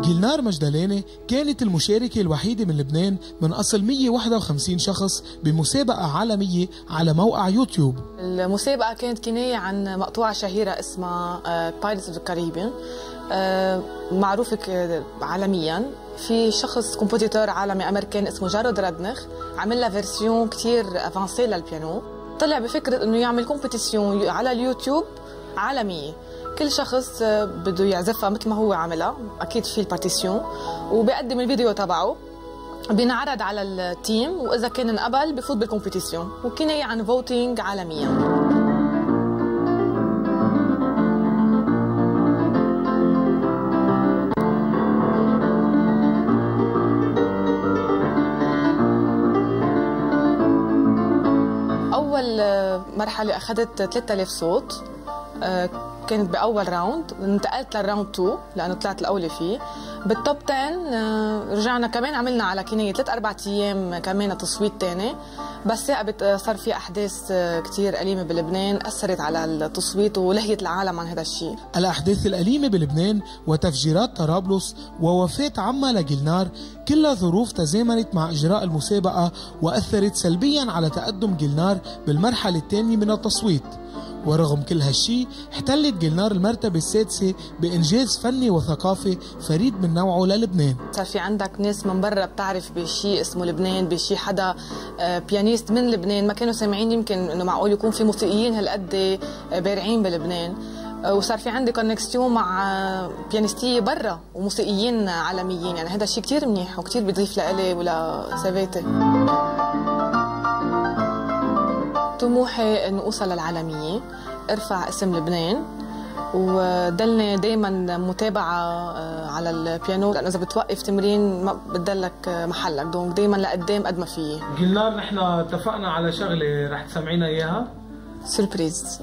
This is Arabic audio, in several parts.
جيلنار مجدلاني كانت المشاركة الوحيدة من لبنان من أصل 151 شخص بمسابقة عالمية على موقع يوتيوب. المسابقة كانت كناية عن مقطوعة شهيرة اسمها بايرتس اوف ذا كاريبيان، معروفة عالميا. في شخص كومبوزيتور عالمي أمريكان اسمه جارود رادنخ عمل لها فيرسيون كتير افانسي للبيانو. طلع بفكرة انه يعمل كومبيتيسيون على اليوتيوب عالمية، كل شخص بده يعزفها مثل ما هو عاملها، اكيد في البارتيسيون، وبيقدم الفيديو تبعه، بينعرض على التيم، واذا كان انقبل بفوت بالكومبيتيسيون، وكناية عن فوتينج عالميا. أول مرحلة أخذت 3000 صوت، كانت بأول راوند. انتقلت للراوند 2 لأنه طلعت الأولى فيه. بالتوب 10 رجعنا كمان، عملنا على كناية 3-4 أيام كمان تصويت تاني، بس ثاقبت صار في أحداث كتير أليمة بلبنان أثرت على التصويت ولهيت العالم عن هذا الشيء. الأحداث الأليمة بلبنان وتفجيرات طرابلس ووفاة عمها لجيلنار كلها ظروف تزامنت مع إجراء المسابقة وأثرت سلبيا على تقدم جيلنار بالمرحلة الثانية من التصويت. ورغم كل هالشي احتلت جيلنار المرتبة السادسة بإنجاز فني وثقافي فريد من نوعه للبنان. صار في عندك ناس من برا بتعرف بشيء اسمه لبنان، بشيء حدا بيانيست من لبنان ما كانوا سامعين يمكن انه معقول يكون في موسيقيين هالقد بارعين بلبنان. وصار في عندي كونكسيون مع بيانيستية برا وموسيقيين عالميين، يعني هذا الشيء كتير منيح وكتير بيضيف لإلي ولسافاتي. طموحي انه اوصل للعالمية، ارفع اسم لبنان، وضلني دائما متابعه على البيانو، لانه اذا بتوقف تمرين ما بتضلك محلك، دونك دائما لقدام قد ما فيي. جيلنار نحن اتفقنا على شغله رح تسمعينا اياها سربريز.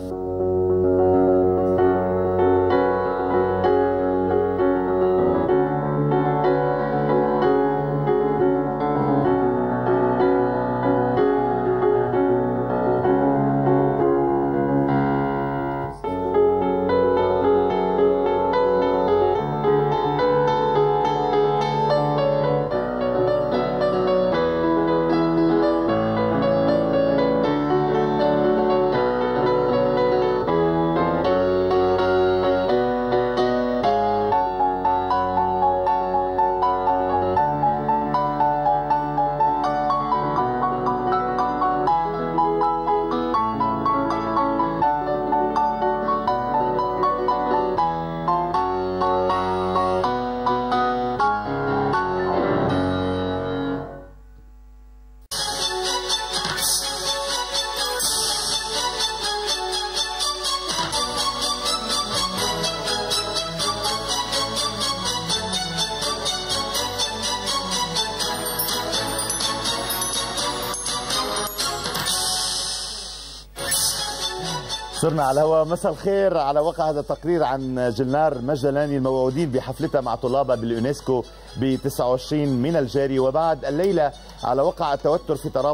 صرنا على الهواء. مساء الخير. على وقع هذا التقرير عن جيلنار مجدلاني الموعودين بحفلتها مع طلابها باليونسكو ب 29 من الجاري، وبعد الليله على وقع التوتر في طرابلس